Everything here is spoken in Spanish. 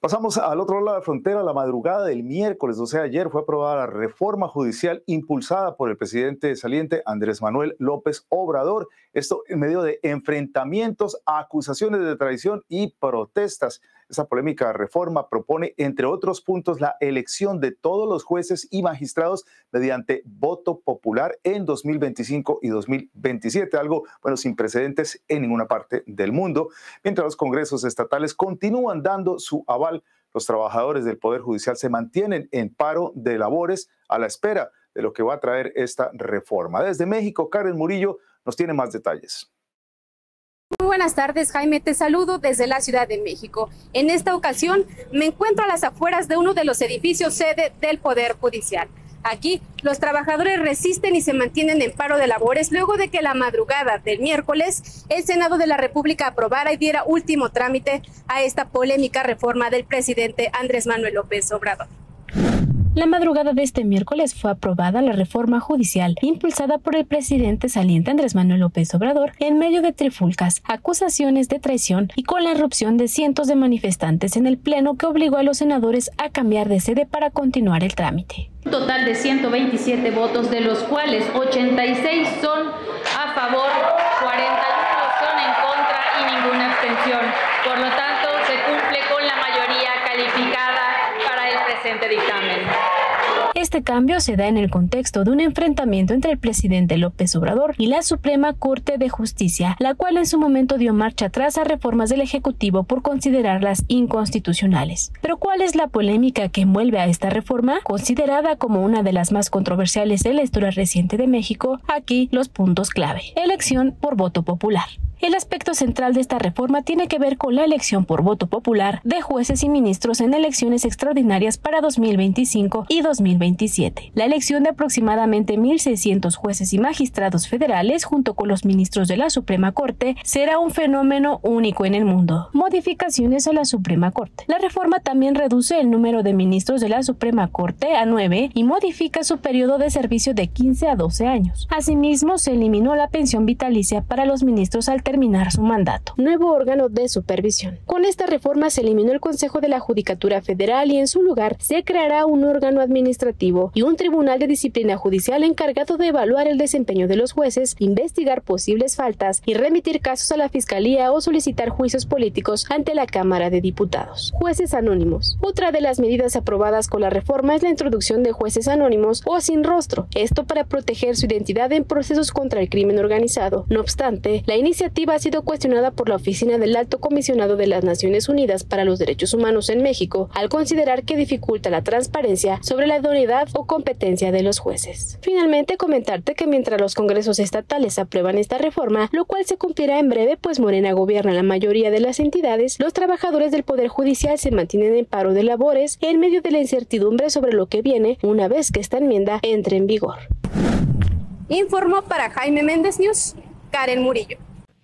Pasamos al otro lado de la frontera. La madrugada del miércoles, o sea, ayer, fue aprobada la reforma judicial impulsada por el presidente saliente Andrés Manuel López Obrador. Esto en medio de enfrentamientos, acusaciones de traición y protestas. Esta polémica reforma propone, entre otros puntos, la elección de todos los jueces y magistrados mediante voto popular en 2025 y 2027, algo, bueno, sin precedentes en ninguna parte del mundo. Mientras los congresos estatales continúan dando su aval, los trabajadores del Poder Judicial se mantienen en paro de labores a la espera de lo que va a traer esta reforma. Desde México, Karen Murillo nos tiene más detalles. Muy buenas tardes, Jaime, te saludo desde la Ciudad de México. En esta ocasión me encuentro a las afueras de uno de los edificios sede del Poder Judicial. Aquí los trabajadores resisten y se mantienen en paro de labores luego de que la madrugada del miércoles el Senado de la República aprobara y diera último trámite a esta polémica reforma del presidente Andrés Manuel López Obrador. La madrugada de este miércoles fue aprobada la reforma judicial impulsada por el presidente saliente Andrés Manuel López Obrador en medio de trifulcas, acusaciones de traición y con la irrupción de cientos de manifestantes en el pleno que obligó a los senadores a cambiar de sede para continuar el trámite. Un total de 127 votos, de los cuales 86 son a favor, 41 son en contra y ninguna abstención. Por lo tanto, se cumple con la mayoría calificada para el presente dictamen. Este cambio se da en el contexto de un enfrentamiento entre el presidente López Obrador y la Suprema Corte de Justicia, la cual en su momento dio marcha atrás a reformas del Ejecutivo por considerarlas inconstitucionales. Pero ¿cuál es la polémica que envuelve a esta reforma? Considerada como una de las más controversiales en la historia reciente de México, aquí los puntos clave. Elección por voto popular. El aspecto central de esta reforma tiene que ver con la elección por voto popular de jueces y ministros en elecciones extraordinarias para 2025 y 2027. La elección de aproximadamente 1.600 jueces y magistrados federales junto con los ministros de la Suprema Corte será un fenómeno único en el mundo. Modificaciones a la Suprema Corte. La reforma también reduce el número de ministros de la Suprema Corte a 9 y modifica su periodo de servicio de 15 a 12 años. Asimismo, se eliminó la pensión vitalicia para los ministros al terminar su mandato. Nuevo órgano de supervisión. Con esta reforma se eliminó el Consejo de la Judicatura Federal y en su lugar se creará un órgano administrativo y un tribunal de disciplina judicial encargado de evaluar el desempeño de los jueces, investigar posibles faltas y remitir casos a la Fiscalía o solicitar juicios políticos ante la Cámara de Diputados. Jueces anónimos. Otra de las medidas aprobadas con la reforma es la introducción de jueces anónimos o sin rostro, esto para proteger su identidad en procesos contra el crimen organizado. No obstante, la iniciativa ha sido cuestionada por la Oficina del Alto Comisionado de las Naciones Unidas para los Derechos Humanos en México, al considerar que dificulta la transparencia sobre la idoneidad o competencia de los jueces. Finalmente, comentarte que mientras los congresos estatales aprueban esta reforma, lo cual se cumplirá en breve, pues Morena gobierna la mayoría de las entidades, los trabajadores del Poder Judicial se mantienen en paro de labores en medio de la incertidumbre sobre lo que viene una vez que esta enmienda entre en vigor. Informó para Jaime Méndez News, Karen Murillo.